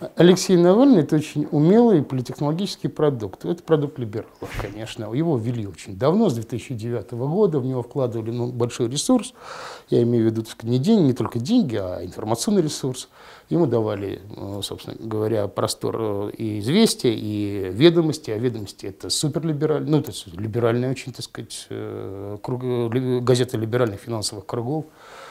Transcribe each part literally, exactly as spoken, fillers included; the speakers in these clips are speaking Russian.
Алексей Навальный – это очень умелый политтехнологический продукт. Это продукт либералов, конечно. Его ввели очень давно, с две тысячи девятого года. В него вкладывали ну, большой ресурс. Я имею в виду, так сказать, не, деньги, не только деньги, а информационный ресурс. Ему давали, собственно говоря, простор и известия, и ведомости. А ведомости – это суперлиберальные, ну, это либеральная очень, так сказать, круг, газета либеральных финансовых кругов.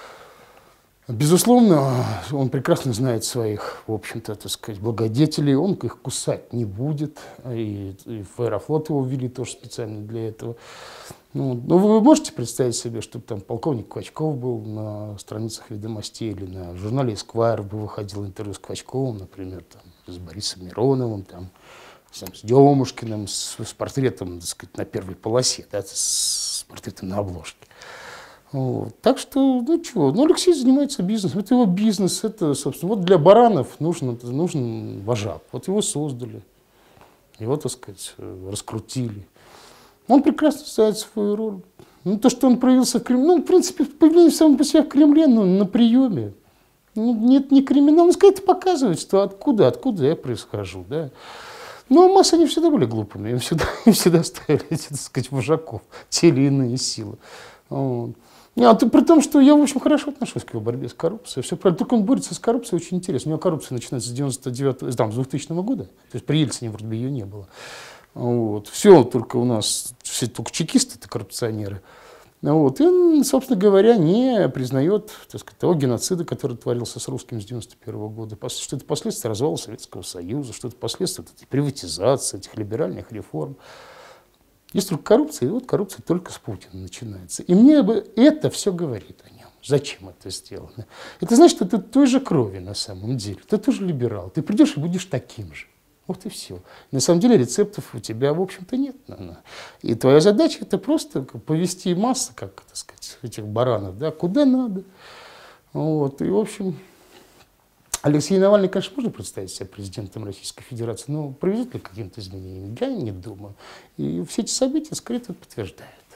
Безусловно, он прекрасно знает своих, в общем-то, так сказать, благодетелей, он их кусать не будет, и, и в Аэрофлот его ввели тоже специально для этого. Ну, ну, вы можете представить себе, чтобы там полковник Квачков был на страницах «Ведомостей» или на журнале «Эсквайр» бы выходил интервью с Квачковым, например, там, с Борисом Мироновым, там, с Демушкиным, с, с портретом, так сказать, на первой полосе, да, с портретом на обложке. Вот. Так что, ну чего, ну Алексей занимается бизнесом, это его бизнес, это, собственно, вот для баранов нужен, нужен вожак, вот его создали, его, так сказать, раскрутили. Он прекрасно знает свою роль. Ну, то, что он проявился в Кремле, ну, в принципе, появление самого по себе в Кремле, ну, на приеме, ну, нет, не криминал, ну, это показывает, что откуда, откуда я происхожу, да. Но массы, они всегда были глупыми, им всегда, им всегда ставили, так сказать, вожаков, те или иные силы. Вот. А то, при том, что я, в общем, хорошо отношусь к его борьбе с коррупцией. Все правильно. Только он борется с коррупцией очень интересно. У него коррупция начинается с девяносто девятого, там, с двухтысячного года. То есть при Ельцине вроде бы ее не было. Вот. Все, только у нас, все только чекисты, это коррупционеры. Вот. И он, собственно говоря, не признает, так сказать, того геноцида, который творился с русскими с девяносто первого года. Что это последствия развала Советского Союза, что это последствия этой приватизации, этих либеральных реформ. Есть только коррупция, и вот коррупция только с Путина начинается. И мне бы это все говорит о нем. Зачем это сделано? Это значит, что ты той же крови на самом деле. Ты тоже либерал. Ты придешь и будешь таким же. Вот и все. На самом деле рецептов у тебя, в общем-то, нет. И твоя задача – это просто повести массы, как, так сказать, этих баранов, да, куда надо. Вот. И, в общем, Алексей Навальный, конечно, можно представить себя президентом Российской Федерации, но приведет ли к каким-то изменениям? Я не думаю. И все эти события, скорее, это подтверждают.